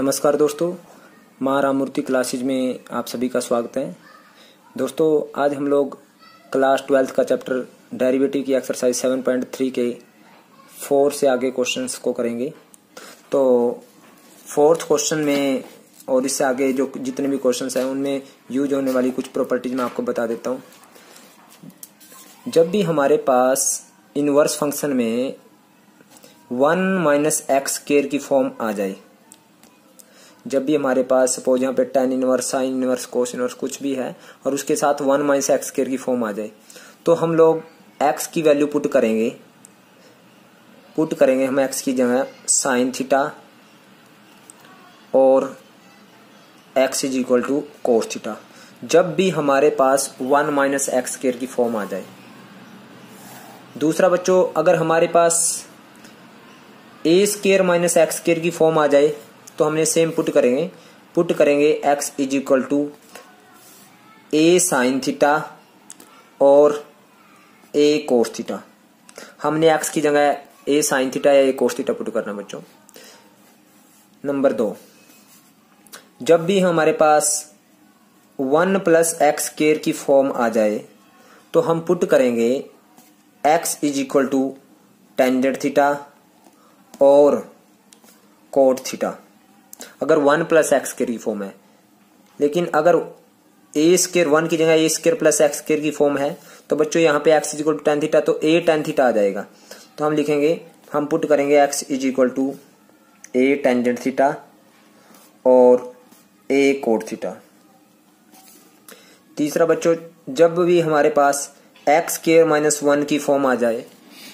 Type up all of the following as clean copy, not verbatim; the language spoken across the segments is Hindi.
नमस्कार दोस्तों, मां राममूर्ति क्लासेज में आप सभी का स्वागत है। दोस्तों आज हम लोग क्लास 12th का चैप्टर डेरिवेटिव की एक्सरसाइज 7.3 के 4 से आगे क्वेश्चंस को करेंगे। तो 4th क्वेश्चन में और इससे आगे जो जितने भी क्वेश्चंस हैं उनमें यूज होने वाली कुछ प्रॉपर्टीज मैं आपको बता देता हूँ। जब भी हमारे पास इनवर्स फंक्शन में 1 - x स्क्वायर की फॉर्म आ जाए, जब भी हमारे पास सपोज यहाँ पे tan inverse, sin inverse, cos inverse कुछ भी है और उसके साथ 1 - x स्क्वायर की फॉर्म आ जाए, तो हम लोग x की वैल्यू पुट करेंगे हम x की जगह sin थीटा और x = cos थीटा। जब भी हमारे पास 1 - x स्क्वायर की फॉर्म आ जाए। दूसरा बच्चों, अगर हमारे पास a स्क्वायर - x स्क्वायर की फॉर्म आ जाए तो हमने सेम पुट करेंगे x = a sin थीटा और a cos थीटा। हमने x की जगह a sin थीटा या a cos थीटा पुट करना बच्चों। नंबर 2, जब भी हमारे पास 1 + x स्क्वायर की फॉर्म आ जाए तो हम पुट करेंगे x = टेंजेंट थीटा और कोट थीटा, अगर 1 + x स्क्वायर की फॉर्म है। लेकिन अगर a स्क्वायर 1 की जगह a स्क्वायर + x स्क्वायर की फॉर्म है तो बच्चों यहाँ पे x = tan थीटा, तो a tan थीटा आ जाएगा। तो हम पुट करेंगे x = a टेंजेंट थीटा और a कोट थीटा। तीसरा बच्चों, जब भी हमारे पास x स्क्वायर - 1 की फॉर्म आ जाए,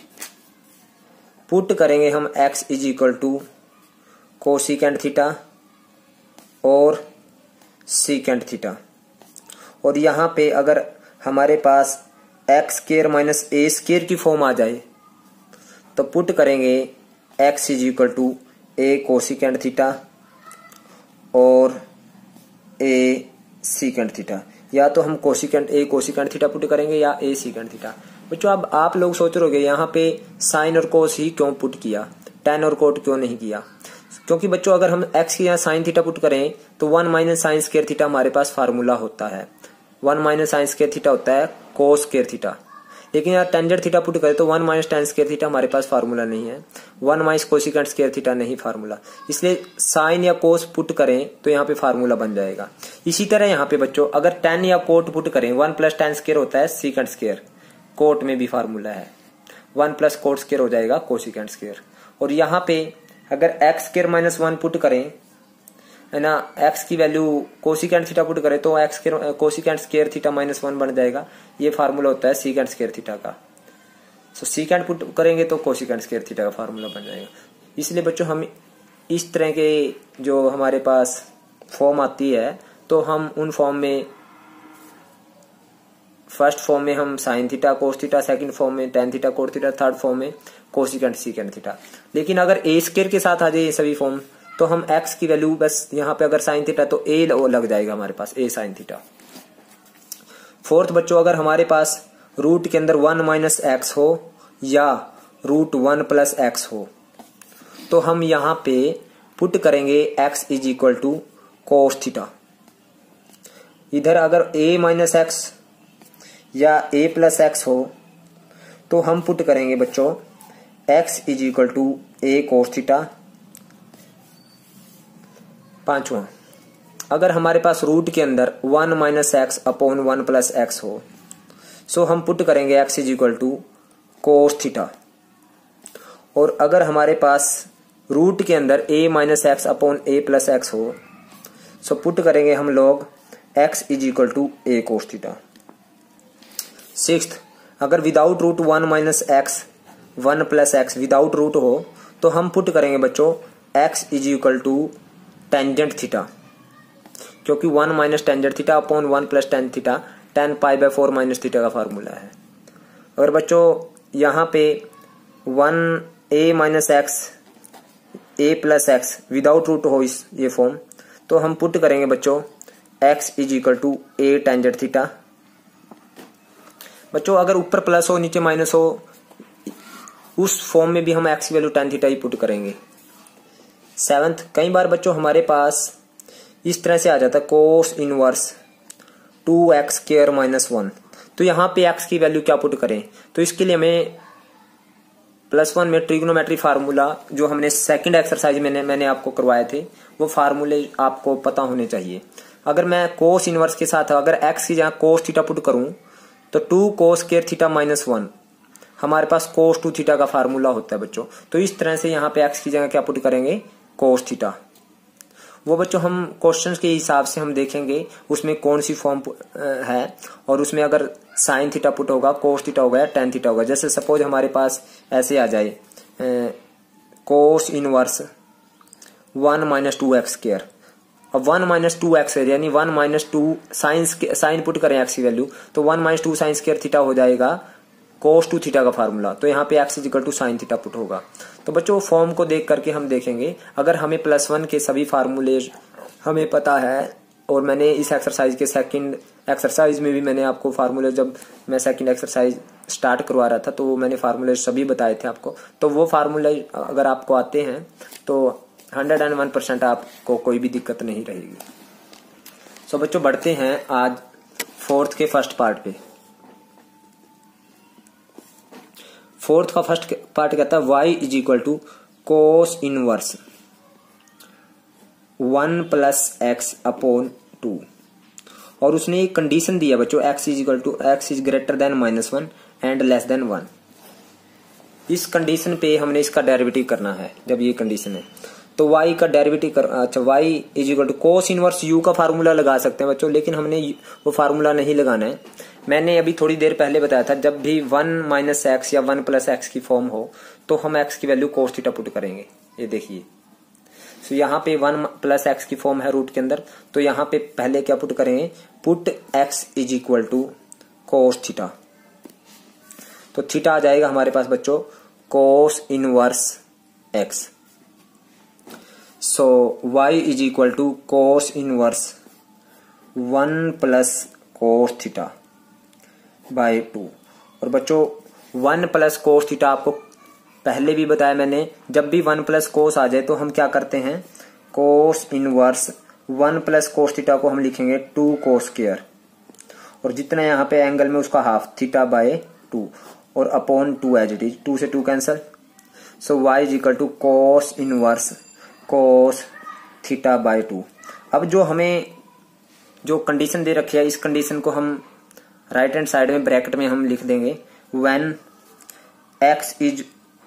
पुट करेंगे हम x = कोसिकेंट थीटा और सीकेंट थीटा। और यहाँ पे अगर हमारे पास x स्क्वायर - a स्क्वायर की फॉर्म आ जाए तो पुट करेंगे x = a कोसिकेंट थीटा और a सीकेंट थीटा। या तो हम a कोसिकेंट थीटा पुट करेंगे या a सीकेंट थीटा। बच्चों अब आप लोग सोच रहे होंगे यहाँ पे साइन और कोस ही क्यों पुट किया, tan और कोट क्यों नहीं किया। क्योंकि बच्चों अगर हम x की यहाँ साइन थीटा पुट करें तो 1 - sin स्क्वायर थीटा हमारे पास फार्मूला होता है। 1 - sin स्क्वायर थीटा होता है कोस स्क्वायर थीटा। लेकिन यार टेंजेंट थीटा पुट करें तो 1 - tan स्क्वायर थीटा हमारे पास फार्मूला नहीं है। 1 - कोसिकेंट स्क्वायर थीटा नहीं फार्मूला, इसलिए साइन या कोस पुट करें तो यहाँ पे फार्मूला बन जाएगा। इसी तरह यहाँ पे बच्चों अगर tan या कोट पुट करें, 1 + tan स्क्वायर होता है सीकेंट स्क्वायर, कोट में भी फार्मूला है, 1 + कोट स्क्वायर हो जाएगा कोसिकेंट स्क्वायर। और यहाँ पे अगर x स्क्वायर - 1 पुट करें है ना, x की वैल्यू कोसिकेंट थीटा पुट करें तो x square cosecant square theta -1 बन जाएगा। ये फार्मूला होता है सीकेंट स्क्वायर थीटा का। सो सीकेंट पुट करेंगे तो कोसिकेंट स्क्वायर थीटा का फार्मूला बन जाएगा। इसलिए बच्चों हम इस तरह के जो हमारे पास फॉर्म आती है तो हम उन फॉर्म में फर्स्ट फॉर्म में हम sine theta cos theta, second form में tan theta cot theta, third form में कोसिकेंट सीकेंट थीटा। लेकिन अगर a स्क्वायर के साथ आ जाए ये सभी फॉर्म तो हम x की वैल्यू बस यहाँ पे अगर साइन थीटा तो a लग जाएगा हमारे पास, a sin थीटा। फोर्थ बच्चों, अगर हमारे पास रूट के अंदर 1 - x हो या √1 + x हो तो हम यहाँ पे पुट करेंगे x = cos थीटा। इधर अगर a - x या a + x हो तो हम पुट करेंगे बच्चों x = a cos थीटा। पांचवा, अगर हमारे पास रूट के अंदर 1 - x / 1 + x हो सो हम पुट करेंगे x = cos थीटा। और अगर हमारे पास रूट के अंदर a - x / a + x हो सो पुट करेंगे हम लोग x = a cos theta. Sixth, अगर without root 1 - x 1 + x without root हो तो हम पुट करेंगे बच्चों x = टेंजेंट थीटा, क्योंकि 1 - tangent theta / 1 + tan theta tan π/4 - theta का फार्मूला है। अगर बच्चों यहाँ पे 1 a - x a + x without root हो ये फॉर्म तो हम पुट करेंगे बच्चों x = a टेंजेंट थीटा। बच्चों अगर ऊपर प्लस हो नीचे माइनस हो उस फॉर्म में भी हम x की वैल्यू tan थीटा ही पुट करेंगे। सेवंथ, कई बार बच्चों हमारे पास इस तरह से आ जाता है cos inverse 2x square minus 1। तो यहाँ पे x की वैल्यू क्या पुट करें, तो इसके लिए हमें +1 में ट्रिग्नोमेट्री फार्मूला जो हमने सेकंड एक्सरसाइज में मैंने आपको करवाए थे वो फार्मूले आपको पता होने चाहिए। अगर मैं कोस इनवर्स के साथ अगर x की जगह कोस थीटा पुट करूं तो 2 कोस स्क्वायर थीटा माइनस 1 हमारे पास कोस 2 थीटा का फार्मूला होता है बच्चों। तो इस तरह से यहाँ पे x की जगह क्या पुट करेंगे, कोस थीटा। वो बच्चों हम क्वेश्चंस के हिसाब से हम देखेंगे उसमें कौन सी फॉर्म है, और उसमें अगर साइन थीटा पुट होगा, कोस थीटा होगा या टेन थीटा होगा। जैसे सपोज हमारे पास ऐसे आ जाए कोस इनवर्स 1 माइनस 2x स्क्वायर, अब 1 माइनस 2x यानी 1 माइनस 2 साइन पुट करें x की वैल्यू तो 1 माइनस 2 साइन स्क्वायर थीटा हो जाएगा कोस 2 थीटा का फार्मूला। तो यहाँ पे x equal to sine theta put होगा। तो बच्चों फॉर्म को देख करके हम देखेंगे, अगर हमें +1 के सभी फार्मूले हमें पता है, और मैंने इस एक्सरसाइज के सेकंड एक्सरसाइज में भी मैंने आपको फार्मूले, जब मैं सेकंड एक्सरसाइज स्टार्ट करवा रहा था तो मैंने फार्मूले सभी बताए थे आपको। तो वो फार्मूले अगर आपको आते हैं तो 101% आपको कोई भी दिक्कत नहीं रहेगी। सो बच्चों बढ़ते हैं आज फोर्थ के फर्स्ट पार्ट पे। फोर्थ का फर्स्ट पार्ट कहता है y is equal to cos inverse 1 plus x upon 2, और उसने एक कंडीशन दिया बच्चों x is equal to x is greater than -1 and less than 1। इस कंडीशन पे हमने इसका डेरिवेटिव करना है। जब ये कंडीशन है तो y का डेरिवेटिव अच्छा y is equal to cos inverse u का फार्मूला लगा सकते हैं बच्चों, लेकिन हमने वो फार्मूला नहीं लगाना है। मैंने अभी थोड़ी देर पहले बताया था जब भी 1 माइनस एक्स या 1 प्लस एक्स की फॉर्म हो तो हम x की वैल्यू कोस थीटा पुट करेंगे। ये देखिए, तो यहाँ पे 1 प्लस एक्स की फॉर्म है रूट के अंदर, तो यहाँ पे पहले क्या पुट करेंगे, put x is equal to cos theta. तो थीटा आ जाएगा हमारे पास बच्चों cos inverse x। So y is equal to cos inverse 1 plus cos theta by 2। और बच्चों 1 प्लस कोस थीटा आपको पहले भी बताया मैंने, जब भी 1 प्लस कोस आ जाए तो हम क्या करते हैं, cos inverse 1 plus cos theta को हम लिखेंगे 2 कोस स्क्वायर, और जितना यहाँ पे एंगल में उसका हाफ थीटा बाय 2 और अपॉन 2 एज इट इज, 2 से 2 cancel. So y is equal to cos inverse cos theta by 2। अब जो हमें जो कंडीशन दे रखी है इस कंडीशन को हम राइट हैंड साइड में ब्रैकेट में हम लिख देंगे when x इज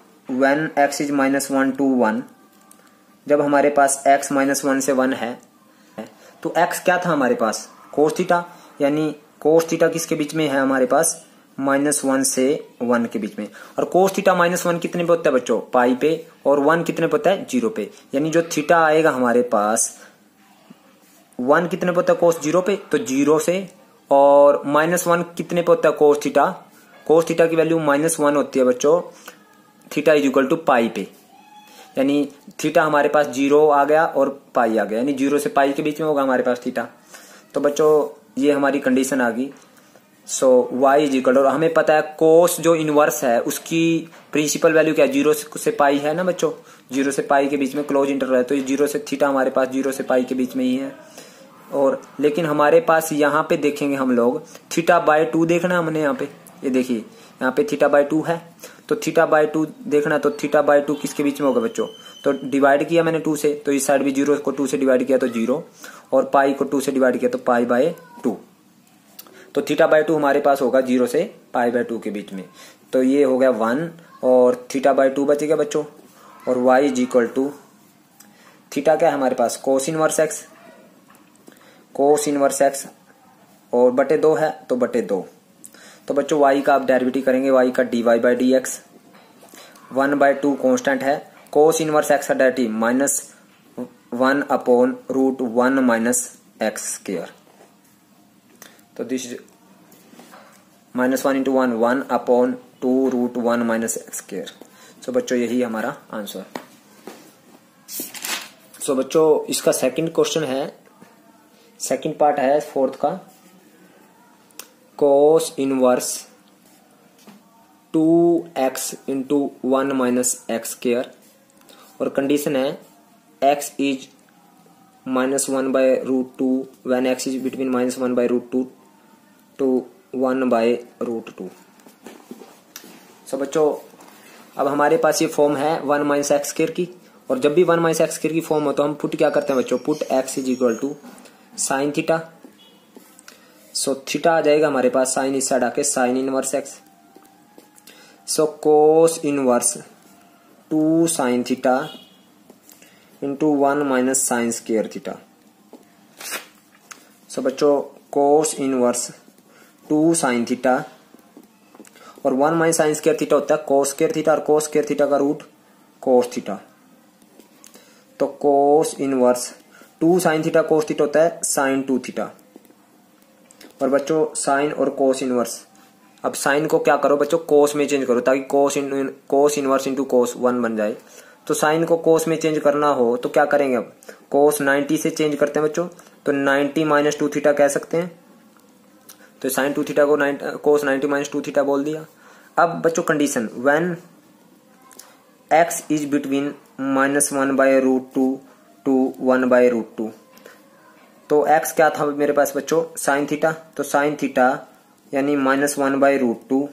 -1 to 1। जब हमारे पास x -1 से 1 है तो x क्या था हमारे पास, कोस थीटा, यानी कोस थीटा किसके बीच में है हमारे पास, -1 से 1 के बीच में। और कोस थीटा -1 कितने पे होता है बच्चों, पाई पे, और 1 कितने पे होता है, 0 पे। यानी जो थीटा आएगा हमारे पास 1 कितने पे होता है कोस 0 पे, तो 0 से, और -1 कितने पे होता है कोस थीटा, कोस थीटा की वैल्यू -1 होती है बच्चों theta is equal to pi पे। यानी थीटा हमारे पास 0 आ गया और पाई आ गया, यानी 0 से पाई के बीच में होगा हमारे पास थीटा। तो बच्चों ये हमारी कंडीशन आ गई। सो y इज इक्वल, और हमें पता है कोस जो इनवर्स है उसकी प्रिंसिपल वैल्यू क्या है, 0 से पाई है ना बच्चों, 0 से पाई के बीच में क्लोज इंटरवल है, तो ये 0 से थीटा हमारे पास 0 से पाई के बीच में ही है। और लेकिन हमारे पास यहाँ पे देखेंगे हम लोग थीटा बाय 2 देखना हमने, यहाँ पे ये देखिए यहाँ पे थीटा बाय 2 है, तो थीटा बाय 2 देखना, तो थीटा बाय 2 किसके बीच में होगा बच्चों, तो डिवाइड किया मैंने 2 से, तो इस साइड भी 0 को 2 से डिवाइड किया तो 0, और पाई को 2 से डिवाइड किया तो पाई बाय 2। तो थीटा बाय 2 हमारे पास होगा 0 से पाई बाय 2 के बीच में। तो ये हो गया 1 और थीटा बाय 2 बचेगा बच्चों। और y is equal to theta क्या है हमारे पास, cos inverse x, cos inverse x, और बटे 2 है तो बटे 2। तो बच्चों y का आप डेरिवेटिव करेंगे, y का dy बाई dx, 1/2 कांस्टेंट है, कोस इनवर्स x का derivative -1 upon √1 minus x square. तो this is -1 into 1 upon 2 √1 minus x square. So बच्चों यही हमारा आंसर। सो बच्चों इसका सेकंड क्वेश्चन है, सेकंड पार्ट है फोर्थ का, cos inverse 2x into 1 minus x square, और कंडीशन है x is -1/√2 when x is between -1/√2 to 1/√2। So बच्चों अब हमारे पास ये फॉर्म है 1 - x² की, और जब भी 1 - x² की फॉर्म हो तो हम पुट क्या करते हैं बच्चों, put x is equal to sine theta. So theta आ जाएगा हमारे पास साइन इस साइड आके sine inverse x। So cos inverse 2 sine theta into 1 - sine square theta. So बच्चों कोस इनवर्स 2 साइन थीटा और 1 - साइन स्क्वायर थीटा होता है कोस स्क्वायर थीटा, और कोस स्क्वायर थीटा का रूट कोस थीटा। तो cos inverse 2 sine theta cos theta होता है साइन 2 थीटा। और बच्चों साइन और कोस इनवर्स, अब साइन को क्या करो बच्चों, कोस में चेंज करो ताकि कोस इनवर्स इंटू कोस 1 बन जाए। तो साइन को कोस में चेंज करना हो तो क्या करेंगे, अब कोस 90 से चेंज करते हैं बच्चों, तो 90 - 2 थीटा कह सकते हैं। तो साइन 2 थीटा को कोस 90 - 2 थीटा बोल दिया। अब बच्चों condition when x is between -1/√2 to 1/√2, तो x क्या था मेरे पास बच्चों, साइन थीटा। तो साइन थीटा यानी -1/√2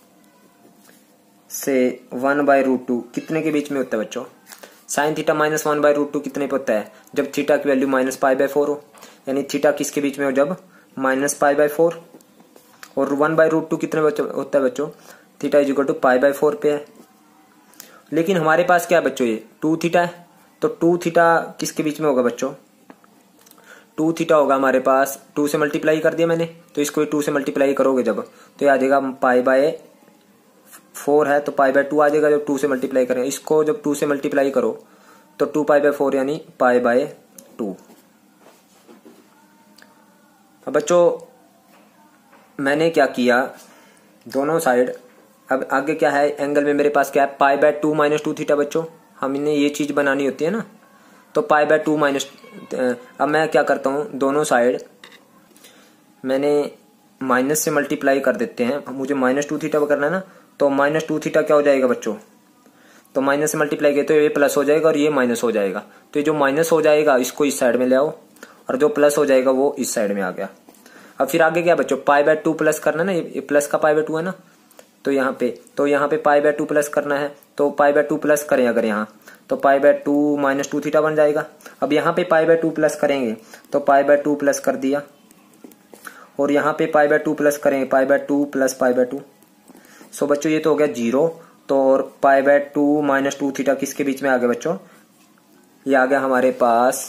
से 1/√2 कितने के बीच में होता है बच्चों, साइन थीटा -1/√2 कितने पे होता है, जब थीटा की वैल्यू -π/4 हो, यानी थीटा किसके बीच में हो, जब -π/4। और 1/√2 कितने होता है बच्चों, थीटा इज इक्वल टू π/4 पे है। लेकिन हमारे पास क्या है बच्चों, ये 2 थीटा है, तो 2 थीटा किसके बीच में होगा बच्चों, 2 थीटा होगा हमारे पास, 2 से मल्टीप्लाई कर दिया मैंने, तो इसको 2 से मल्टीप्लाई करोगे जब, तो ये आ जाएगा π/4 है तो π/2 आ जाएगा जब 2 से मल्टीप्लाई करें। इसको जब 2 से मल्टीप्लाई करो तो 2π/4 यानी π/2। अब बच्चों मैंने क्या किया, दोनों साइड, अब आगे क्या है एंगल में मेरे पास क्या है π/2 - 2 थीटा बच्चों, हमने ये चीज बनानी होती है ना, तो π/2 अब मैं क्या करता हूं, दोनों साइड मैंने माइनस से मल्टीप्लाई कर देते हैं, मुझे -2 थीटा करना है ना, तो -2 थीटा क्या हो जाएगा बच्चों, तो माइनस से मल्टीप्लाई किया तो ये प्लस हो जाएगा और ये माइनस हो जाएगा, तो ये जो माइनस हो जाएगा इसको इस साइड में ले आओ, और जो प्लस हो जाएगा वो इस साइड में आ गया। अब फिर आगे क्या बच्चों, π/2 प्लस करना ना, ये प्लस का π/2 है ना, तो यहाँ पे π/2 प्लस करना है, तो π/2 प्लस करें अगर यहाँ, तो π/2 - 2 थीटा बन जाएगा। अब यहाँ पे π/2 प्लस करेंगे तो π/2 प्लस कर दिया, और यहाँ पे π/2 प्लस करेंगे π/2 प्लस π/2। सो बच्चों ये तो हो गया 0, तो और π/2 - 2 थीटा किसके बीच में आ गया बच्चों, ये आ गया हमारे पास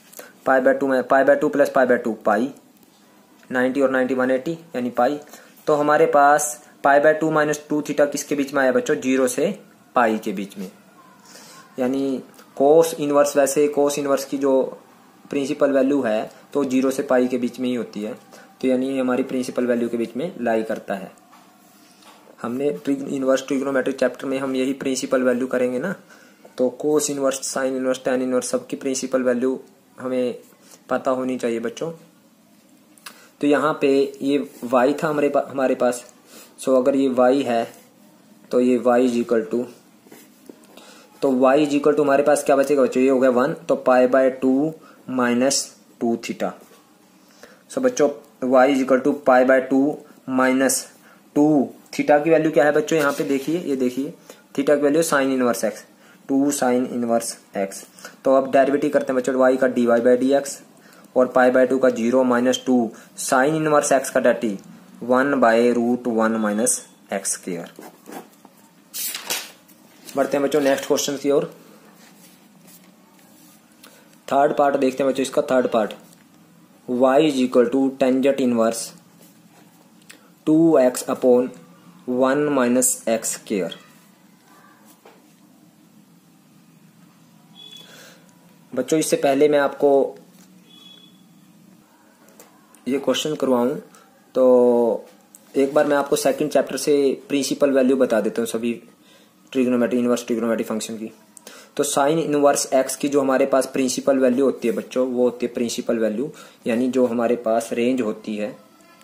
π/2 प्लस π/2 पाई, 90 और 90 180 यानी पाई। तो हमारे पास π/2 - 2 थीटा किसके बीच में आया बच्चों, 0 से पाई के बीच में, यानी कोस इनवर्स, वैसे कोस इनवर्स की जो प्रिंसिपल वैल्यू है तो 0 से पाई के बीच में ही होती है, तो यानी हमारी प्रिंसिपल वैल्यू के बीच में लाई करता है। हमने इनवर्स ट्रिग्नोमेट्री चैप्टर में हम यही प्रिंसिपल वैल्यू करेंगे ना, तो cos inverse, sine inverse, tan inverse सबकी प्रिंसिपल वैल्यू हमें पता होनी चाहिए बच्चों। तो यहाँ पे ये y था हमारे पास, सो अगर ये y है तो ये y इज इक्वल टू, तो y इज इक्वल टू हमारे पास क्या बचेगा बच्चों, ये हो गया 1, तो π/2 - 2 थीटा। सो बच्चों y is equal to π/2 - 2 theta की वैल्यू क्या है बच्चों, यहाँ पे देखिए, ये देखिए थीटा की value sine inverse x, 2 sine inverse x। तो अब डेरिवेटिव करते हैं बच्चों y का dy/dx, और π/2 का 0 - 2 साइन इनवर्स x का डेटी 1/√1 - x²। बढ़ते हैं बच्चों नेक्स्ट क्वेश्चन की ओर। थर्ड पार्ट देखते हैं बच्चों, इसका third part, y is equal to tangent inverse 2x/1 - x²। बच्चों इससे पहले मैं आपको ये क्वेश्चन करवाऊं तो एक बार मैं आपको सेकंड चैप्टर से प्रिंसिपल वैल्यू बता देता हूँ सभी ट्रिग्नोमेट्री, इनवर्स ट्रिग्नोमेट्री फंक्शन की। तो साइन इनवर्स x की जो हमारे पास प्रिंसिपल वैल्यू होती है बच्चों, वो होती है प्रिंसिपल वैल्यू, यानी जो हमारे पास रेंज होती है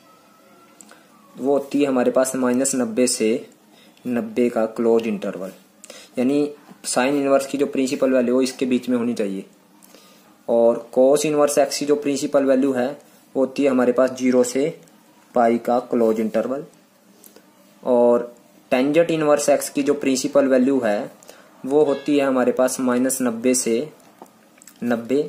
वो होती है हमारे पास -90 से 90 का क्लोज इंटरवल, यानी साइन इनवर्स की जो प्रिंसिपल वैल्यू हो इसके बीच में होनी चाहिए। और कोस इनवर्स एक्स की जो प्रिंसिपल वैल्यू है वो होती है हमारे पास 0 से पाई का क्लोज इंटरवल, और टेंजेंट इनवर्स एक्स की जो प्रिंसिपल वैल्यू है वो होती है हमारे पास -90 से 90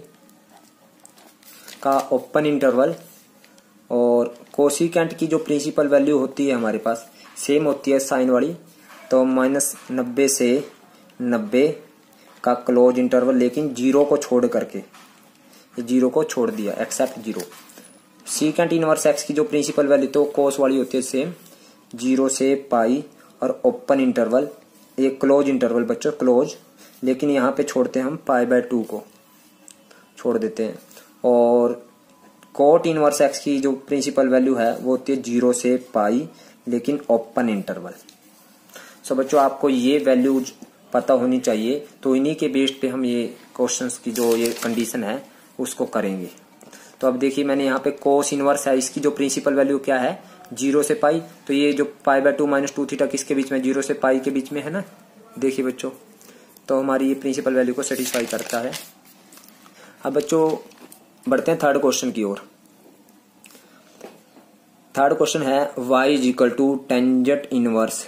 का ओपन इंटरवल, और कोसिकेंट की जो प्रिंसिपल वैल्यू होती है हमारे पास सेम होती है साइन वाली, तो -90 से 90 का क्लोज इंटरवल, लेकिन 0 को छोड़ करके, 0 को छोड़ दिया एक्सेप्ट 0। सीकेंट इनवर्स एक्स की जो प्रिंसिपल वैल्यू तो कोस वाली होती है सेम 0 से पाई और ओपन इंटरवल, एक क्लोज इंटरवल बच्चों क्लोज, लेकिन यहाँ पे छोड़ते हैं हम π/2 को छोड़ देते हैं। और कोट इनवर्स एक्स की जो प्रिंसिपल वैल्यू है वो होती है 0 से पाई लेकिन ओपन इंटरवल। सो बच्चों आपको ये वैल्यूज पता होनी चाहिए, तो इन्हीं के बेस पे हम ये क्वेश्चंस की जो ये कंडीशन है उसको करेंगे। तो अब देखिए मैंने यहाँ पे कोस इनवर्स है, इसकी जो प्रिंसिपल वैल्यू क्या है 0 से पाई, तो ये जो π/2 - 2 थीटा किसके बीच में 0 से पाई के बीच में है ना। देखिए बच्चों तो हमारी ये प्रिंसिपल वैल्यू को सेटिस्फाई करता है। अब बच्चों बढ़ते हैं थर्ड क्वेश्चन की ओर। थर्ड क्वेश्चन है y = tangent inverse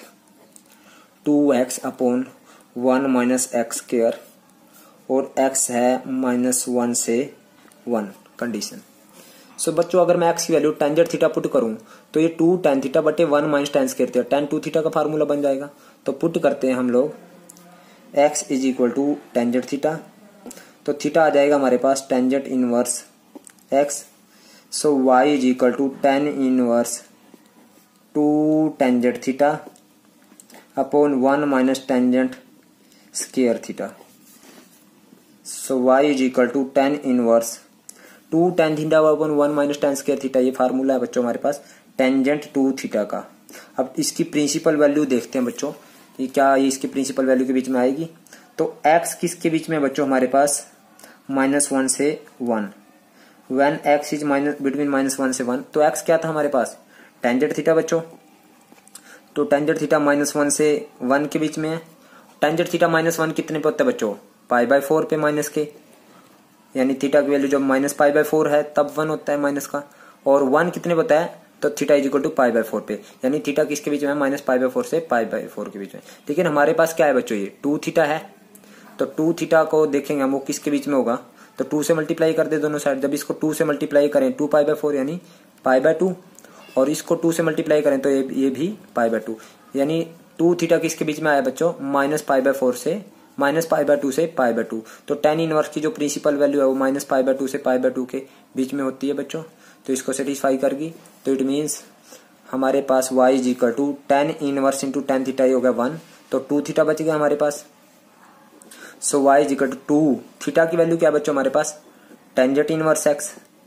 2x/1 - x² और x है -1 से 1 कंडीशन। सो बच्चों अगर मैं x की वैल्यू टेंजेंट थीटा पुट करूं तो ये 2 tan थीटा बटे 1 - tan square theta, tan 2 theta का फार्मूला बन जाएगा। तो पुट करते हैं हम लोग x = टेंजेंट थीटा, तो थीटा आ जाएगा हमारे पास tangent inverse x। So y = tan inverse 2 tangent theta upon 1 - tangent square theta. So y = tan inverse 2 tan theta upon 1 - tan square theta, ये फार्मूला है बच्चों हमारे पास टेंजेंट 2 थीटा का। अब इसकी प्रिंसिपल वैल्यू देखते हैं बच्चों कि क्या ये इसकी प्रिंसिपल वैल्यू के बीच में आएगी। तो x किसके बीच में बच्चों हमारे पास -1 से 1, व्हेन x इज बिटवीन -1 से 1, तो x क्या था हमारे पास टेंजेंट थीटा बच्चों, तो टेंजेंट थीटा -1 से 1 के बीच में है। टेंजेंट थीटा -1 कितने पे होता है बच्चों π/4 पे माइनस के, यानी थीटा की वैल्यू जब -π/4 है तब 1 होता है माइनस का, और 1 कितने पे होता है तो थीटा = π/4 पे, यानी थीटा किसके बीच में है -π/4 से π/4 के बीच में। लेकिन हमारे पास क्या है बच्चों ये 2 थीटा है, तो 2 थीटा को देखेंगे हम वो किसके बीच में होगा, तो 2 से मल्टीप्लाई कर दे दोनों साइड। जब इसको 2 से मल्टीप्लाई करें 2π/4 यानी π/2, और इसको 2 से मल्टीप्लाई करें तो ये भी π/2, यानी 2 थीटा किसके बीच में आया बच्चों -π/4 से -π/2 से π/2। तो tan इनवर्स की जो प्रिंसिपल वैल्यू है वो -π/2 से π/2 के बीच में होती है बच्चों, तो इसको सेटिस्फाई करगी। तो इट मीन्स हमारे पास y = tan inverse × tan theta, ये हो गया 1, तो 2 थीटा बच गया हमारे पास। सो y = 2 थीटा की वैल्यू क्या है बच्चों हमारे पास tangent inverse x,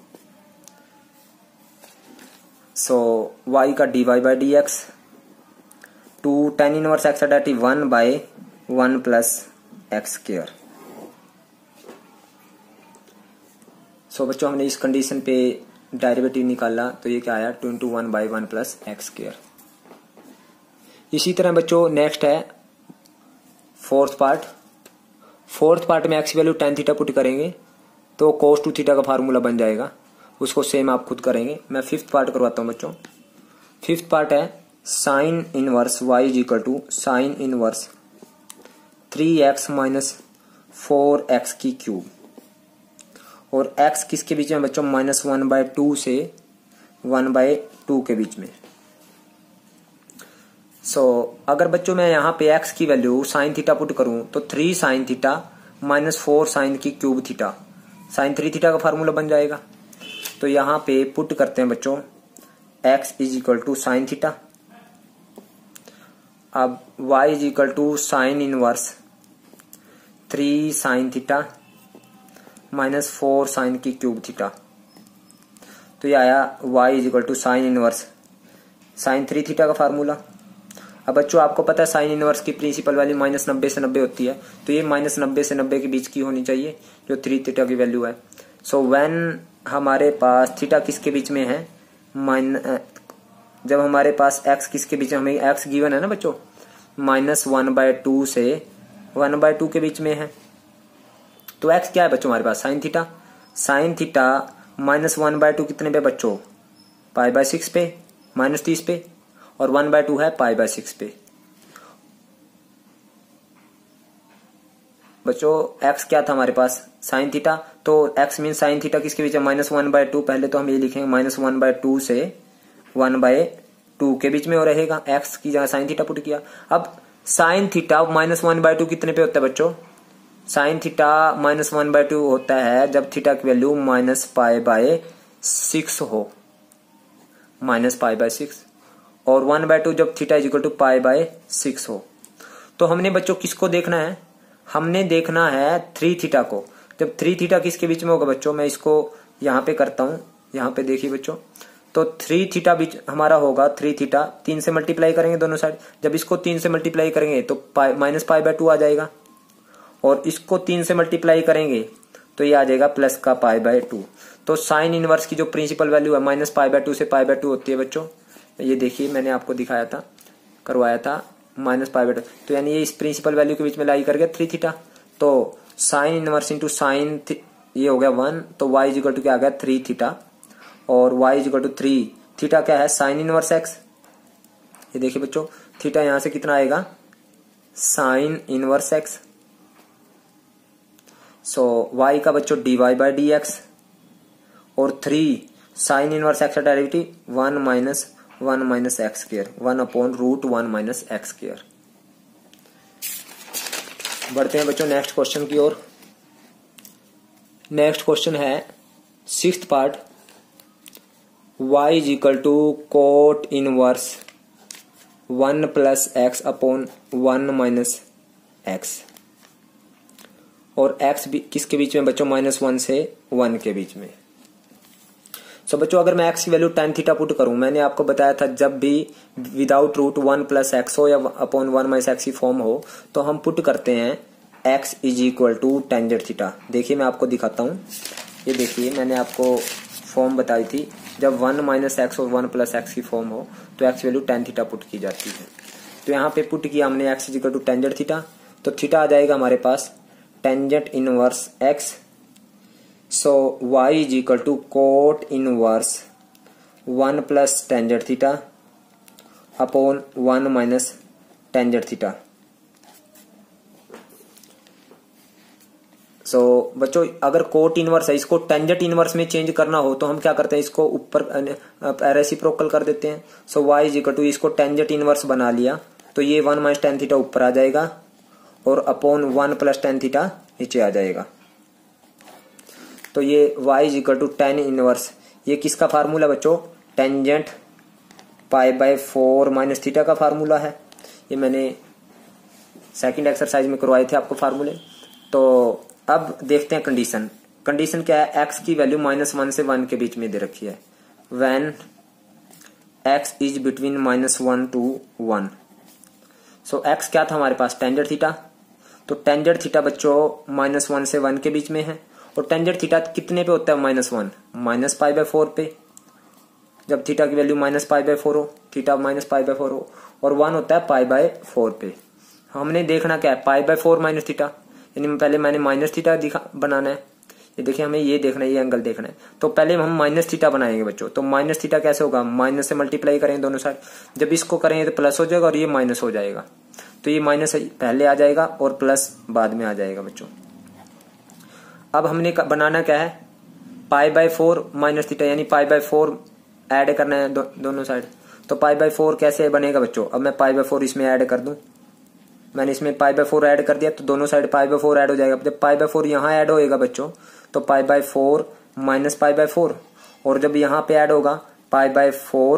so y का dy/dx 2 tan inverse x that is 1/1 + x²। So बच्चों हमने इस कंडीशन पे डेरिवेटिव निकाला तो ये क्या आया 2 × 1/1 + x²। इसी तरह बच्चों नेक्स्ट है फोर्थ पार्ट में x की वैल्यू tan थीटा पुट करेंगे तो cos 2 थीटा का फार्मूला बन जाएगा, उसको सेम आप खुद करेंगे। मैं फिफ्थ पार्ट करवाता हूं बच्चों। फिफ्थ पार्ट है sine inverse y = sine inverse 3x - 4x³ और x किसके बीच में बच्चों -1/2 से 1/2 के बीच में। अगर बच्चों मैं यहाँ पे x की वैल्यू साइन थीटा पुट करूं तो 3 sine theta -4 sin³ theta, sine 3 theta का फार्मूला बन जाएगा। तो यहाँ पे पुट करते हैं बच्चों x = साइन थीटा, अब y = sine inverse 3 sin theta -4 sin³ theta, तो ये आया y = sine inverse sine 3 theta का फार्मूला। अब बच्चों आपको पता है साइन इनवर्स की प्रिंसिपल वैल्यू -90 से 90 होती है, तो ये -90 से 90 के बीच की होनी चाहिए जो 3 थीटा की वैल्यू है। सो व्हेन हमारे पास थीटा किसके बीच में है जब हमारे पास x किसके बीच में, हमें x गिवन है ना बच्चों -1/2 से 1/2 के बीच में है, तो x क्या है बच्चों हमारे पास साइन थीटा, साइन थीटा -1/2 कितने पे बच्चों, π/6 पे, -30 पे, और 1/2 है π/6 पे। बच्चों x क्या था हमारे पास, साइन थीटा, तो x मीन साइन थीटा किसके बीच है, -1/2। पहले तो हम ये लिखेंगे -1/2 से 1/2 के बीच में हो रहेगा, x की जगह साइन थीटा पुट किया। अब साइन थीटा -1/2 कितने पे होता है बच्चों, साइन थीटा -1/2 होता है जब थीटा की वैल्यू -π/6 हो, -π/6, और 1/2 जब थीटा इज इक्वल टू π/6 हो। तो हमने बच्चों किसको देखना है, हमने देखना है 3 थीटा को। जब 3 थीटा किसके बीच में होगा बच्चों, मैं इसको यहां पे करता हूं, यहां पे देखिए बच्चों, तो 3 थीटा बीच हमारा होगा, 3 थीटा 3 से मल्टीप्लाई करेंगे दोनों साइड, जब इसको 3 से मल्टीप्लाई करेंगे तो -π/2 आ जाएगा, और इसको 3 से मल्टीप्लाई करेंगे तो ये आ जाएगा प्लस का π/2। तो साइन इनवर्स की जो प्रिंसिपल वैल्यू है -π/2 से π/2 होती है बच्चों, ये देखिए मैंने आपको दिखाया था, करवाया था, -π/2, तो यानी ये इस प्रिंसिपल वैल्यू के बीच में लाई कर गया 3 थीटा। तो साइन इनवर्स इंटू साइन ये हो गया 1, तो y इज इक्वल टू क्या आ गया 3 थीटा, और y is equal to 3 theta क्या है, साइन इनवर्स x। ये देखिए बच्चों थीटा यहां से कितना आएगा, sine inverse x। So y का बच्चों dy/dx, और 3 साइन इनवर्स x का derivative 1 minus x square, 1/√1 - x square. बढ़ते हैं बच्चों नेक्स्ट क्वेश्चन की ओर। नेक्स्ट क्वेश्चन है 6th part, y is equal to cot inverse 1 + x/1 - x, और x भी किसके बीच में बच्चों, -1 से 1 के बीच में। सो बच्चों अगर मैं x की वैल्यू tan थीटा पुट करूं, मैंने आपको बताया था जब भी विदाउट रूट 1 + x हो या /1 - x की फॉर्म हो, तो हम पुट करते हैं x is equal to tangent theta. देखिए मैं आपको दिखाता हूं, ये देखिए मैंने आपको फॉर्म बताई थी, जब 1 - x और 1 + x की फॉर्म हो तो x value tan theta put की जाती है। तो यहाँ पे पुट किया हमने x is equal to tangent theta, तो थीटा आ जाएगा हमारे पास tangent inverse x। So y is equal to cot inverse 1 + tangent theta upon 1 - tangent theta. So बच्चों अगर कोट इनवर्स है, इसको टेंजेंट इनवर्स में चेंज करना हो तो हम क्या करते हैं, इसको ऊपर रेसिप्रोकल कर देते हैं। So y is equal to, इसको टेंजेंट इनवर्स बना लिया तो ये 1 - tan थीटा ऊपर आ जाएगा, और अपॉन 1 + tan थीटा नीचे आ जाएगा। तो ये y is equal to tan inverse, ये किसका फार्मूला बच्चों, टेंजेंट π/4 - थीटा का फार्मूला है। ये मैंने सेकंड एक्सरसाइज में करवाए थे आपको फार्मूले। तो अब देखते हैं कंडीशन, कंडीशन क्या है, x की वैल्यू -1 से 1 के बीच में दे रखी है, when x is between -1 to 1। So x क्या था हमारे पास, टेंजेंट थीटा, तो टेंजेंट थीटा बच्चों -1 से 1 के बीच में है, और टेंजेंट थीटा कितने पे होता है, -1 -π/4 पे, जब थीटा की वैल्यू -π/4 हो, थीटा -π/4 हो, और 1 होता है π/4 पे। हमने देखना क्या है, π/4 - थीटा, यानी पहले मैंने माइनस थीटा बनाना है, ये देखिए हमें ये देखना है, ये एंगल देखना है, तो पहले हम माइनस थीटा बनाएंगे बच्चों। तो माइनस थीटा कैसे होगा, माइनस से मल्टीप्लाई करेंगे दोनों साइड, जब इसको करेंगे तो प्लस हो जाएगा और ये माइनस हो जाएगा, तो ये माइनस पहले आ जाएगा और प्लस बाद में आ जाएगा बच्चों। अब हमने बनाना क्या है, π/4 - थीटा, यानी π/4 ऐड करना है दोनों साइड। तो π/4 कैसे बनेगा बच्चों, अब मैं π/4 इसमें ऐड कर दूं, मैंने इसमें π/4 ऐड कर दिया तो दोनों साइड π/4 ऐड हो जाएगा। जब π/4 यहाँ ऐड होएगा बच्चों तो π/4 - π/4, और जब यहाँ पे ऐड होगा π/4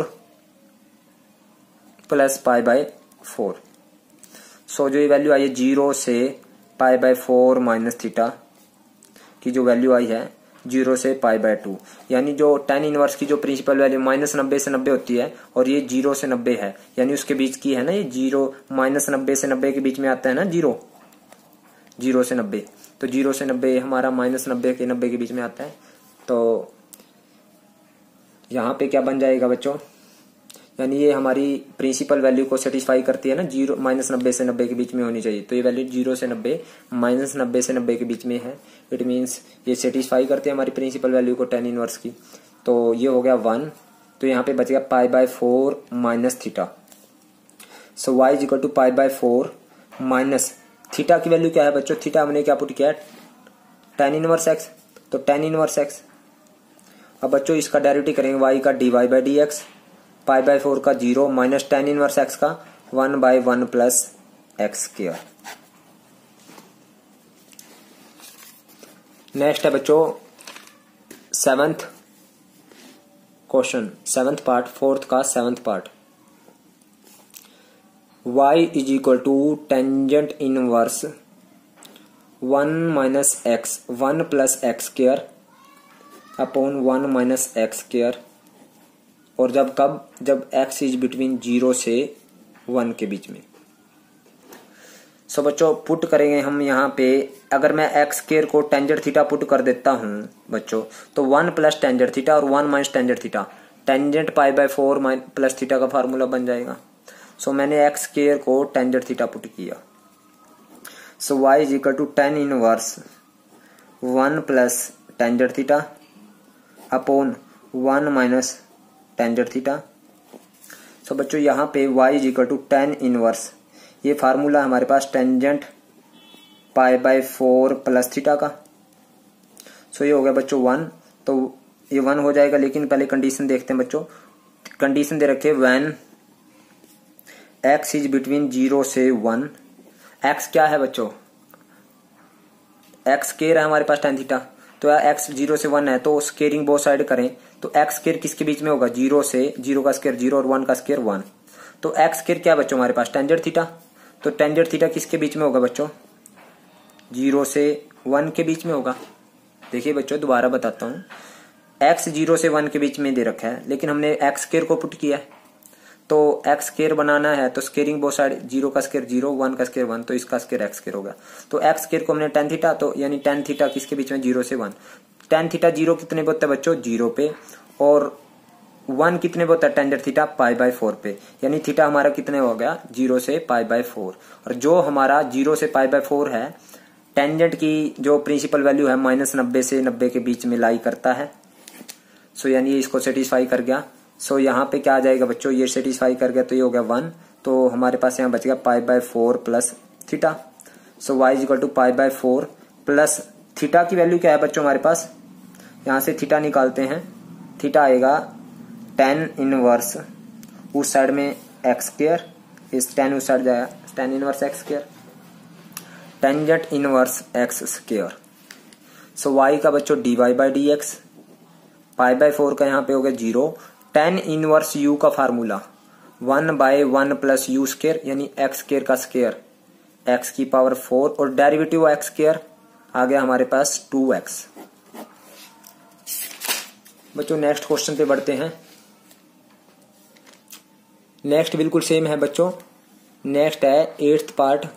+ π/4। सो जो ये वैल्यू आई है 0 से π/4 - थीटा की जो वैल्यू आई है 0 से π/2, यानी जो tan इनवर्स की जो प्रिंसिपल वैल्यू -90 से 90 होती है और ये 0 से 90 है, यानी उसके बीच की है ना, ये 0 -90 से 90 के बीच में आता है ना, 0 से 90, तो 0 से 90 हमारा -90 के 90 के बीच में आता है। तो यहाँ पे क्या बन जाएगा बच्चों, यानी ये हमारी प्रिंसिपल वैल्यू को सेटिस्फाई करती है ना, -90 से 90 के बीच में होनी चाहिए। तो ये वैल्यू 0 से 90 -90 से 90 के बीच में है। इट मीन्स ये सेटिस्फाई करती है हमारी प्रिंसिपल वैल्यू को tan इनवर्स की। तो ये हो गया 1। तो यहाँ पे बच गया π/4 minus theta. So y is equal to π/4 minus theta की वैल्यू क्या है बच्चों? थीटा हमने क्या पुट किया? tan inverse x। तो tan इनवर्स x। अब बच्चों इसका डेरिवेटिव करेंगे, y का dy/dx, π/4 का 0 माइनस tan इनवर्स x का 1/1 प्लस एक्स स्क्वायर। नेक्स्ट है बच्चों 7th question, 7th part, 4th का 7th part. y is equal to tangent inverse 1 minus x 1 plus x square upon 1 minus x square. और जब x इज बिटवीन 0 से 1 के बीच में। सो बच्चों पुट करेंगे हम यहाँ पे, अगर मैं एक्स स्क्वायर को टेंजेंट थीटा पुट कर देता हूँ बच्चों, तो 1 प्लस टेंजेंट थीटा और 1 minus tangent theta, tangent π/4 plus theta का फार्मूला बन जाएगा। सो मैंने एक्स स्क्वायर को टेंजेंट थीटा पुट किया। So y is equal to tan inverse 1 plus tangent theta upon 1 minus tangent theta. So बच्चों यहाँ पे y is equal to tan inverse, ये फार्मूला हमारे पास टेंजेंट π/4 प्लस थीटा का। सो ये हो गया बच्चों 1। तो ये 1 हो जाएगा, लेकिन पहले कंडीशन देखते हैं बच्चों। कंडीशन दे रखे व्हेन x इज बिटवीन 0 से 1। x क्या है बच्चों? x स्क्वायर है हमारे पास tan थीटा। तो x 0 से 1 है, तो स्क्वेयरिंग बोथ साइड करें तो x स्क्वायर किसके बीच में होगा? 0 से 0 का स्क्वायर 0 और 1 का स्क्वायर 1। तो x स्क्वायर क्या बच्चों हमारे पास? Tangent theta. तो टेंजेंट थीटा किसके बीच में होगा बच्चों? 0 से 1 के बीच में होगा। देखिए बच्चों दोबारा बताता हूँ, x 0 से 1 के बीच में दे रखा है, लेकिन हमने x स्क्वायर को पुट किया है। तो x स्क्वायर बनाना है तो स्क्वेयरिंग बोथ साइड, 0 का स्क्वायर 0, 1 का स्क्वायर 1, तो इसका स्क्वायर x स्क्वायर होगा। तो x स्क्वायर को हमने tan थीटा, तो यानी tan थीटा किसके बीच में? 0 से 1। tan थीटा 0 कितने पे होता है बच्चों? 0 पे। और 1 कितने पे होता है टेंजेंट थीटा? π/4 पे। यानी थीटा हमारा कितने हो गया? 0 से π/4। और जो हमारा 0 से π/4 है, टेंजेंट की जो प्रिंसिपल वैल्यू है -90 से 90 के बीच में लाई करता है। सो यानी ये इसको सेटिस्फाई कर गया। सो यहाँ पे क्या आ जाएगा बच्चों? ये सेटिस्फाई कर गया, तो ये हो गया 1। तो हमारे पास यहाँ बच गया π/4 plus theta. So y is equal to π/4 plus theta की वैल्यू क्या है बच्चों हमारे पास? यहाँ से थीटा निकालते हैं। थीटा आएगा tan इनवर्स, उस साइड में एक्स स्क्वायर, इस tan उस साइड जाएगा tan inverse x square, tangent inverse x square. So y का बच्चों dy/dx, π/4 का यहाँ पे हो गया 0। tan इनवर्स u का फार्मूला 1/1 प्लस u स्क्वायर, यानी एक्स स्क्वायर का स्क्वायर x की पावर 4, और डेरिवेटिव एक्स स्क्वायर आ गया हमारे पास 2x। बच्चों नेक्स्ट क्वेश्चन पे बढ़ते हैं। नेक्स्ट बिल्कुल सेम है बच्चों। नेक्स्ट है 8th part,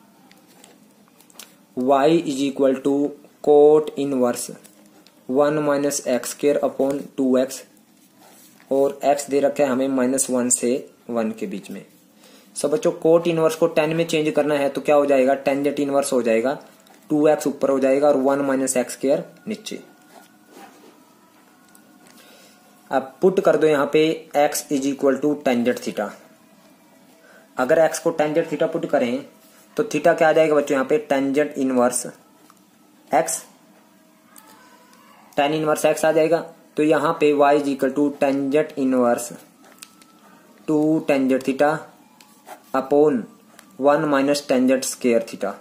y is equal to cot inverse 1 minus x square upon 2x, और x दे रखा है हमें -1 से 1 के बीच में। सो बच्चों कोट इनवर्स को tan में चेंज करना है, तो क्या हो जाएगा? टेंजेंट इनवर्स हो जाएगा, 2x ऊपर हो जाएगा और 1 माइनस एक्स स्क्वायर नीचे। अब पुट कर दो यहाँ पे x is equal to tangent theta. अगर x को टेंजेंट थीटा पुट करें तो थीटा क्या आ जाएगा बच्चों? यहाँ पे tangent inverse x, tan inverse x आ जाएगा। तो यहाँ पे y is equal to tangent inverse 2 tangent theta upon 1 minus tangent square theta.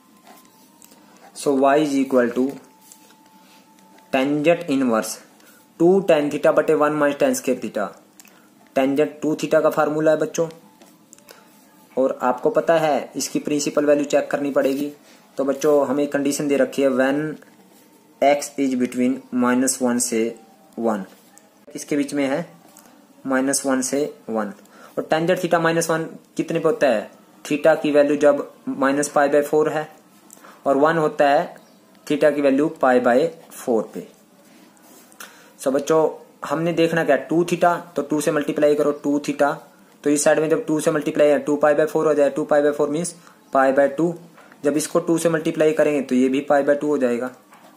So y is equal to tangent inverse 2 tan theta बटे 1 minus tan square theta. Tangent 2 theta का फार्मूला है बच्चों, और आपको पता है इसकी प्रिंसिपल वैल्यू चेक करनी पड़ेगी। तो बच्चों हमें कंडीशन दे रखी है व्हेन x इज बिटवीन -1 से 1, किसके बीच में है? -1 से 1। और टेंजेंट थीटा -1 कितने पे होता है? थीटा की वैल्यू जब -π/4 है, और 1 होता है थीटा की वैल्यू π/4 पे। सो बच्चों हमने देखना क्या, 2 थीटा, तो 2 से मल्टीप्लाई करो 2 थीटा, तो इस साइड में जब 2 से मल्टीप्लाई है 2π/4 हो जाए, 2π/4 मीन्स π/2। जब इसको 2 से मल्टीप्लाई करेंगे तो ये भी π/2 हो जाएगा।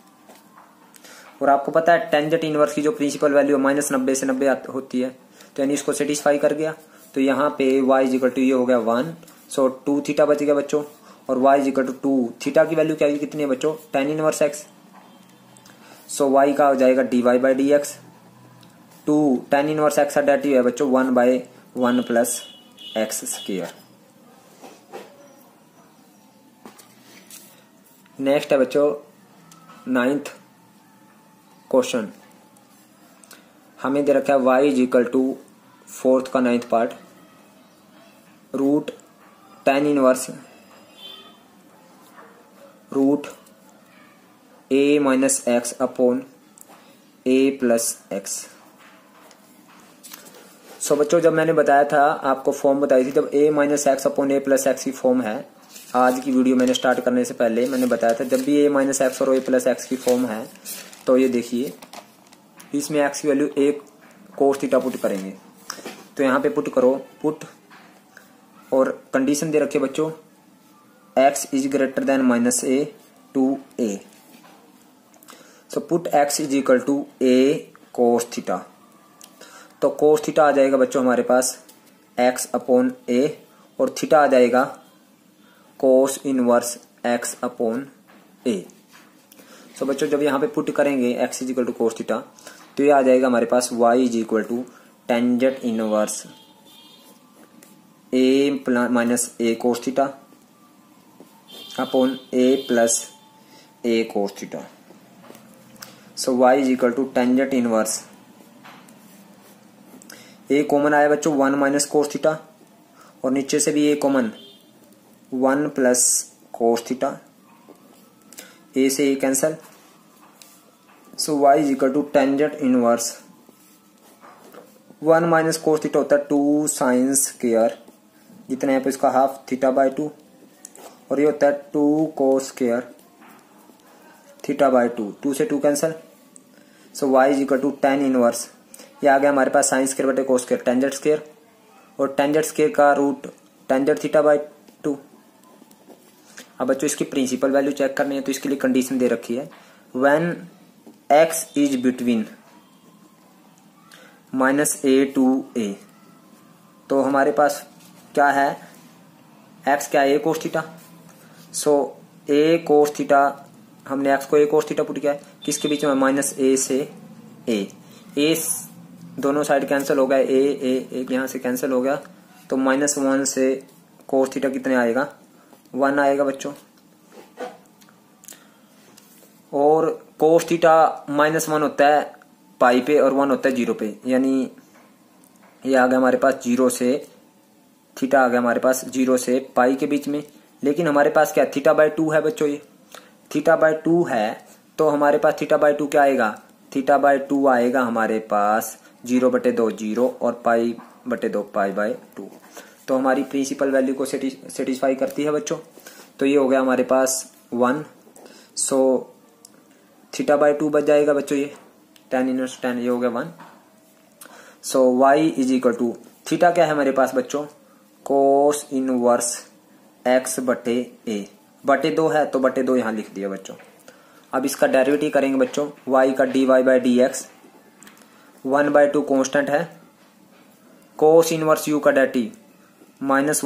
और आपको पता है टेंजेंट इनवर्स की जो प्रिंसिपल वैल्यू -90 से 90 होती है, तो यानी इसको सेटिस्फाई कर गया। तो यहाँ पे y इक्वल टू ये हो गया 1, सो 2 थीटा बच गया बच्चों, और y इक्वल टू 2 थीटा की वैल्यू क्या है, कितनी है बच्चों, tan inverse x, so y का हो जाएगा dy/dx। 2 tan इनवर्स x का डेरिवेटिव है बच्चों 1/1 प्लस x स्क्वायर। नेक्स्ट है बच्चों 9th क्वेश्चन, हमें दे रखा है y is equal to 4th का 9th part root tan inverse root a minus x upon a plus x. So बच्चों जब मैंने बताया था, आपको फॉर्म बताई थी, जब a minus x upon a plus x की फॉर्म है, आज की वीडियो मैंने स्टार्ट करने से पहले मैंने बताया था, जब भी a माइनस एक्स और a प्लस एक्स की फॉर्म है, तो ये देखिए इसमें x की value a cos theta put करेंगे। तो यहाँ पे पुट करो, पुट, और कंडीशन दे रखे बच्चों x is greater than minus a to a, so put x is equal to a cos theta. तो कोस थीटा आ जाएगा बच्चों हमारे पास x अपॉन a, और थीटा आ जाएगा cos inverse x upon a। So बच्चों जब यहाँ पे पुट करेंगे x is equal to cos theta, तो ये आ जाएगा हमारे पास y is equal to tangent inverse a minus a cos theta upon a plus a cos theta. So y is equal to tangent inverse, a common आया बच्चों 1 माइनस कोस थीटा, और नीचे से भी a common 1 plus cos theta, a से a cancel. So y is equal to tangent inverse 1 minus cos theta होता है 2 साइन स्क्वायर, जितना यहाँ पे इसका हाफ θ/2, और ये होता है 2 कोस स्क्वायर θ/2, 2 से 2 cancel. So y is equal to tan inverse, ये आ गया हमारे पास साइन स्क्वायर बटे कोस स्क्वायर, टेंजेंट स्क्वायर, और टेंजेंट स्क्वायर का रूट टेंजेंट θ/2। अब बच्चों इसकी प्रिंसिपल वैल्यू चेक करनी है, तो इसके लिए कंडीशन दे रखी है when x is between -a to a। तो हमारे पास क्या है, x क्या है, a cos theta. So a cos theta, हमने x को a कोस थीटा पुट किया है, किसके बीच में, -a से a दोनों साइड कैंसिल हो गया, एक यहाँ से कैंसिल हो गया, तो -1 से कोस थीटा कितने आएगा, 1 आएगा बच्चों। और कोस थीटा -1 होता है पाई पे और 1 होता है 0 पे, यानी ये आ गया हमारे पास 0 से थीटा, आ गया हमारे पास 0 से पाई के बीच में। लेकिन हमारे पास क्या θ/2 है बच्चों, ये θ/2 है, तो हमारे पास θ/2 क्या आएगा, θ/2 आएगा हमारे पास 0/2 0 और π/2 π/2। तो हमारी प्रिंसिपल वैल्यू को सेटिस्फाई करती है बच्चों। तो ये हो गया हमारे पास 1, सो θ/2 बच जाएगा बच्चों, ये tan इनवर्स tan, ये हो गया 1। So y is equal to, theta क्या है हमारे पास बच्चों, कोस इनवर्स x बटे a, बटे 2 है तो बटे 2 यहाँ लिख दिया बच्चों। अब इसका डेरिवेटिव करेंगे बच्चों, y का dy/dx 1/2 कांस्टेंट है, कोस इनवर्स u का डेरिवेटिव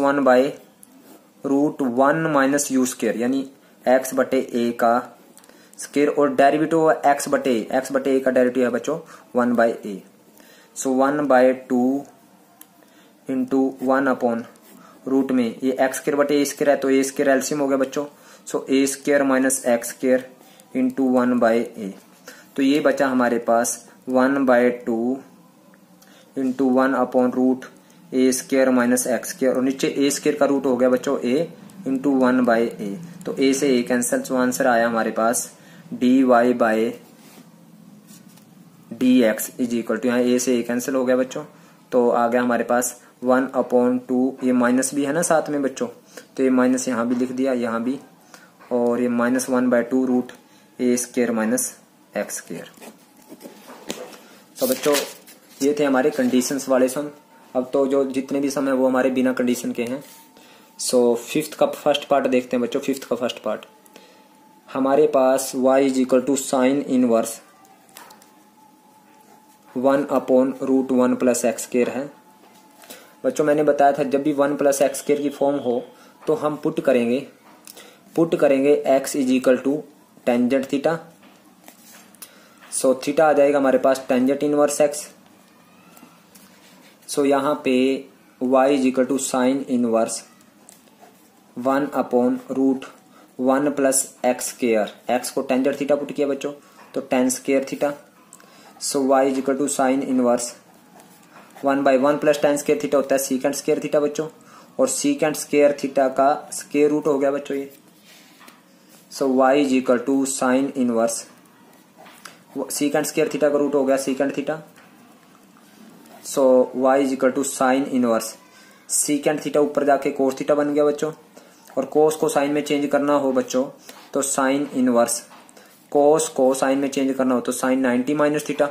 -1/√1 माइनस u स्क्वायर, यानी x बटे a का स्क्वायर, और डेरिवेटिव x बटे a का डेरिवेटिव है बच्चों 1/a। सो 1/2 इंटू 1 अपॉन रूट में ये x स्क्वायर बटे a स्क्वायर है, तो a स्क्वायर एलसीएम हो गया बच्चों। So a square minus x square into 1/a, तो ये बचा हमारे पास 1/2 into 1 upon root a square minus x square, और नीचे a स्क्वायर का रूट हो गया बच्चों a इंटू 1/a, तो a से a कैंसिल, तो आंसर आया हमारे पास dy/dx इज इक्वल टू, यहाँ a से a कैंसिल हो गया बच्चों, तो आ गया हमारे पास 1/2, ये माइनस भी है ना साथ में बच्चों, तो ये माइनस यहाँ भी लिख दिया, यहाँ भी, और ये -1/2 root a square minus x square. तो बच्चों ये थे हमारे कंडीशंस वाले सम। अब तो जो जितने भी सम है वो हमारे बिना कंडीशन के हैं। सो फिफ्थ का फर्स्ट पार्ट देखते हैं बच्चों। फिफ्थ का फर्स्ट पार्ट हमारे पास y is equal to sine inverse 1/√1 plus x square है। बच्चों मैंने बताया था जब भी 1 प्लस एक्स स्क्वायर की फॉर्म हो तो हम पुट करेंगे x is equal to tangent theta. So theta आ जाएगा हमारे पास टेंजेंट इनवर्स x। सो यहाँ पे y is equal to sine inverse 1/√1 plus x square. X को टेंजेंट थीटा पुट किया बच्चों तो tan square theta. So y is equal to sine inverse 1/1 plus tan square theta होता है सीकेंट स्क्वायर थीटा बच्चों, और सीकेंट स्क्वायर थीटा का स्क्वायर रूट हो गया बच्चों ये। So y is equal to sine inverse secant square theta का रूट हो गया secant theta. So y is equal to sine inverse secant theta ऊपर जाके कोस थीटा बन गया बच्चों, और कोस को साइन में चेंज करना हो बच्चों तो साइन इनवर्स कोस को साइन में चेंज करना हो तो साइन 90 माइनस थीटा।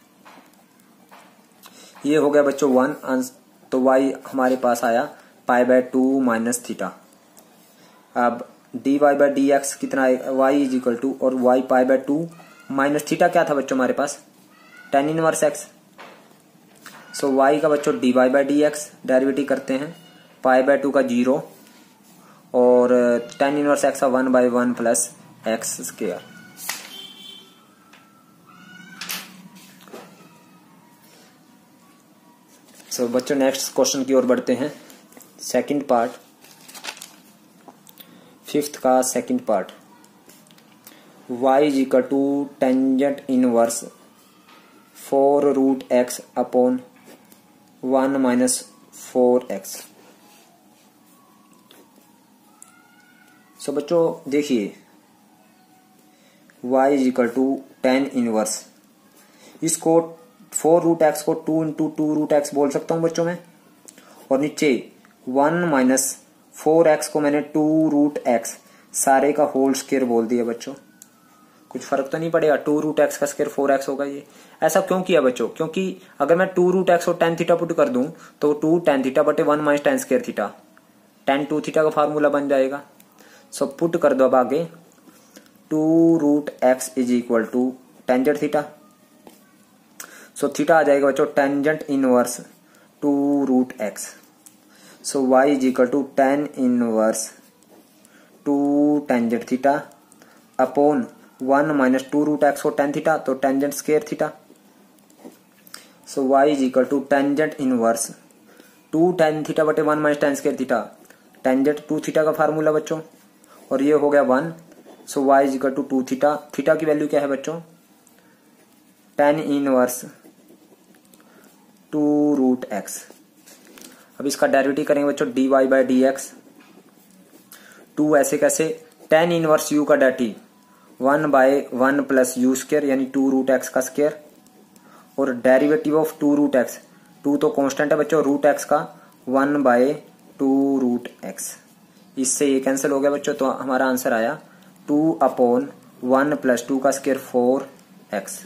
ये हो गया बच्चों 1। तो y हमारे पास आया π/2 माइनस थीटा। अब dy/dx कितना आएगा y इज इक्वल टू, और y π/2 माइनस थीटा क्या था बच्चों हमारे पास tan inverse x। So y का बच्चों dy/dx डेरिवेटिव करते हैं π/2 का 0 और tan इनवर्स x का 1/1 प्लस एक्स स्क्वायर। सो बच्चों नेक्स्ट क्वेश्चन की ओर बढ़ते हैं। सेकंड पार्ट फिफ्थ का second part y is equal to tangent inverse 4√x upon 1 minus 4x। So बच्चों देखिए y is equal to tan inverse, इसको 4√x को 2 इंटू 2√x बोल सकता हूं बच्चों में, और नीचे 1 माइनस 4x को मैंने 2√x सारे का होल स्क्वायर बोल दिया बच्चों। कुछ फर्क तो नहीं पड़ेगा, 2√x का स्क्वायर 4x होगा। ये ऐसा क्यों किया बच्चों, क्योंकि अगर मैं 2√x और tan थीटा पुट कर दूं तो 2 tan थीटा बटे 1 minus tan square theta, tan 2 theta का फार्मूला बन जाएगा। सो पुट कर दो अब आगे 2√x is equal to tangent theta. So theta आ जाएगा बच्चों tangent inverse 2√x। So y is equal to tan inverse 2 tangent theta upon 1 minus 2√x को tan थीटा तो tangent square theta. So y is equal to tangent inverse 2 tan theta बटे 1 minus tan square theta, tangent 2 theta का फार्मूला बच्चों, और ये हो गया 1। So y is equal to 2 theta. Theta की वैल्यू क्या है बच्चों tan इनवर्स 2√x। अब इसका डेरिवेटिव करेंगे बच्चों dy/dx। 2 ऐसे कैसे, tan इनवर्स u का डेरिवेटिव 1/1 प्लस u स्क्वायर यानी 2√x का स्क्वायर, और डेरिवेटिव ऑफ 2√x 2 तो कांस्टेंट है बच्चों, √x का 1/2√x। इससे ये कैंसिल हो गया बच्चों, तो हमारा आंसर आया 2/1 प्लस 2 का स्क्वायर 4x।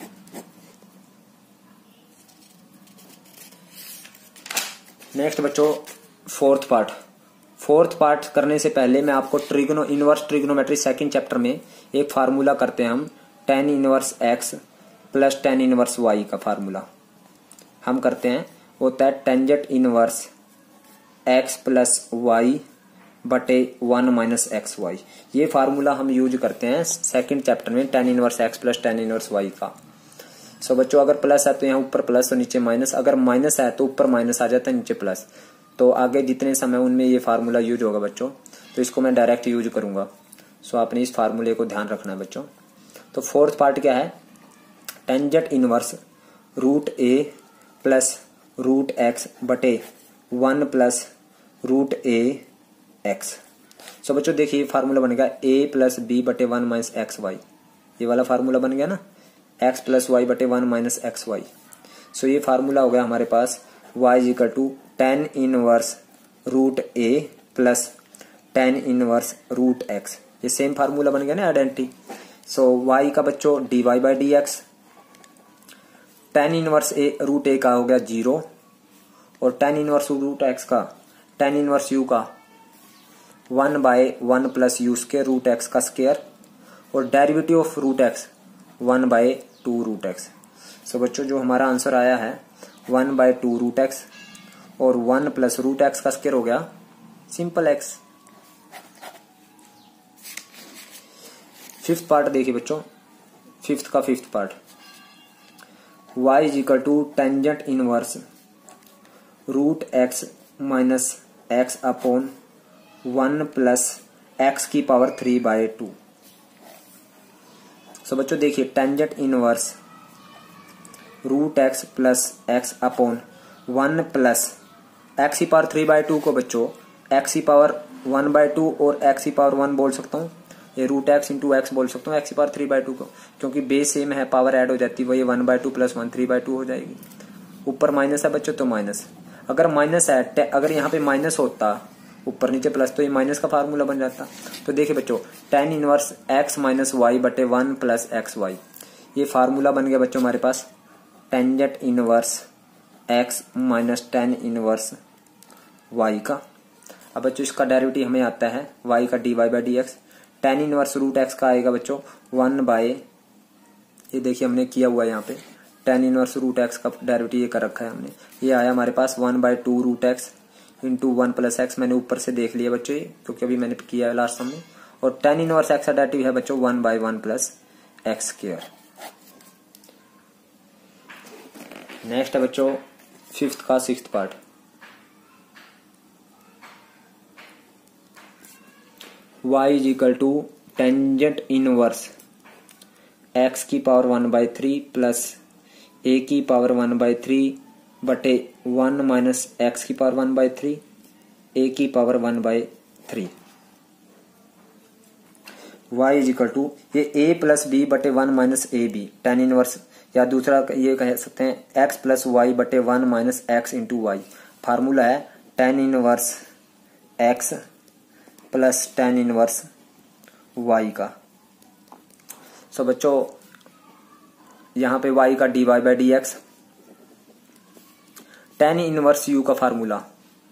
नेक्स्ट बच्चों फोर्थ पार्ट करने से पहले मैं आपको इनवर्स ट्रिग्नोमेट्री सेकंड चैप्टर में एक फार्मूला करते हैं हम tan inverse x plus tan inverse y का फार्मूला हम करते हैं, वो होता है tangent inverse x plus y बटे 1 माइनस एक्स वाई। ये फार्मूला हम यूज करते हैं सेकंड चैप्टर में tan inverse x plus tan inverse y का। सो बच्चों अगर प्लस है तो यहाँ ऊपर प्लस और नीचे माइनस, अगर माइनस है तो ऊपर माइनस आ जाता है नीचे प्लस। तो आगे जितने समय उनमें ये फार्मूला यूज होगा बच्चों, तो इसको मैं डायरेक्ट यूज करूंगा। सो आपने इस फार्मूले को ध्यान रखना है बच्चों। तो फोर्थ पार्ट क्या है, tangent inverse √a plus √x बटे 1 प्लस √a(x)। सो बच्चों देखिए फार्मूला बन गया a प्लस b बटे 1 माइनस एक्स वाई। ये वाला फार्मूला बन गया ना, x प्लस वाई बटे 1 माइनस एक्स वाई। सो ये फार्मूला हो गया हमारे पास y is equal to tan inverse √a plus tan inverse √x। ये सेम फार्मूला बन गया ना आइडेंटिटी। सो y का बच्चों dy/dx tan इनवर्स रूट ए का हो गया 0 और tan इनवर्स रूट एक्स का tan इनवर्स u का 1/1 plus u square root x का स्क्वायर और derivative of root x 1/2 root x. So बच्चों जो हमारा आंसर आया है 1/2 रूट एक्स और 1 प्लस रूट एक्स का स्क्वायर हो गया सिंपल एक्स। फिफ्थ पार्ट देखिए बच्चों, fifth part y is equal to tangent inverse root x minus x upon 1 plus x की पावर 3/2। सो बच्चों देखिए tangent inverse root x plus x upon 1 plus x की पावर 3/2 को बच्चों एक्स की पावर 1/2 और एक्स की पावर 1 बोल सकता हूँ, ये रूट एक्स इंटू एक्स बोल सकता हूँ एक्स की पावर 3/2 को, क्योंकि बेस सेम है पावर ऐड हो जाती है, वही 1/2 प्लस 1 3/2 हो जाएगी। ऊपर माइनस है बच्चों तो माइनस, अगर माइनस है अगर यहाँ पे माइनस होता ऊपर नीचे प्लस तो ये माइनस का फार्मूला बन जाता। तो देखिए बच्चों tan inverse x minus y बटे 1 प्लस एक्स वाई, ये फार्मूला बन गया बच्चों हमारे पास tangent inverse x minus tan inverse y का। अब बच्चों इसका डेरिवेटिव हमें आता है y का dy/dx, tan inverse root x का आएगा बच्चों 1 ये देखिए हमने किया हुआ है यहाँ पे tan इनवर्स रूट एक्स का डेरिवेटिव ये कर रखा है हमने, ये आया हमारे पास 1/2 root x into 1 plus x, मैंने ऊपर से देख लिया बच्चों ये क्योंकि अभी मैंने किया है लास्ट में। और tan इनवर्स एक्स का डेरिवेटिव है बच्चों 1/1 प्लस एक्स स्क्वायर। नेक्स्ट है बच्चों sixth part y is equal to tangent inverse x की पावर 1/3 प्लस a की पावर 1/3 बटे 1 माइनस एक्स की पावर 1/3 a की power 1/3। y is equal to ये a प्लस b बटे 1 minus a b tan inverse, या दूसरा ये कह सकते हैं x प्लस वाई बटे 1 minus x into y. Formula है tan inverse x plus tan inverse y का। सो बच्चों यहाँ पे y का dy/dx, tan इनवर्स u का फार्मूला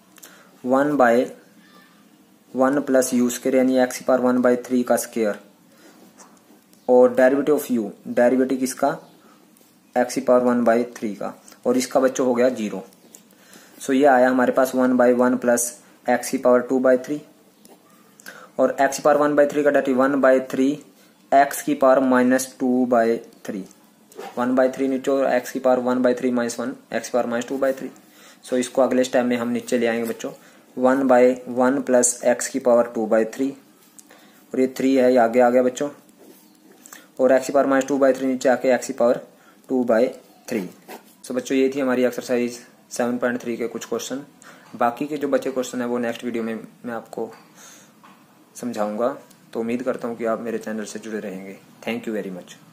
1/1 प्लस यू स्क्वायर यानी एक्स की पावर 1/3 का स्क्वायर और डेरिवेटिव ऑफ u, डेरिवेटिव किसका एक्स की पावर 1/3 का, और इसका बच्चों हो गया 0। सो ये आया हमारे पास 1/1 प्लस एक्स की पावर 2/3 और एक्स की पावर 1/3 का डेरिवेटिव 1/3 एक्स की पावर माइनस 2/3, 1/3 नीचे और एक्स की पावर 1/3 माइनस 1 एक्स की पावर माइनस 2/3। सो इसको अगले स्टेप में हम नीचे ले आएंगे बच्चों 1/1 प्लस एक्स की पावर 2/3 और ये 3 है, ये आगे आ गया बच्चों, और एक्स की पावर माइनस 2/3 नीचे आके एक्स की पावर 2/3। सो बच्चों ये थी हमारी एक्सरसाइज 7.3 के कुछ क्वेश्चन। बाकी के जो बचे क्वेश्चन है वो नेक्स्ट वीडियो में मैं आपको समझाऊंगा। तो उम्मीद करता हूँ कि आप मेरे चैनल से जुड़े रहेंगे। Thank you very much.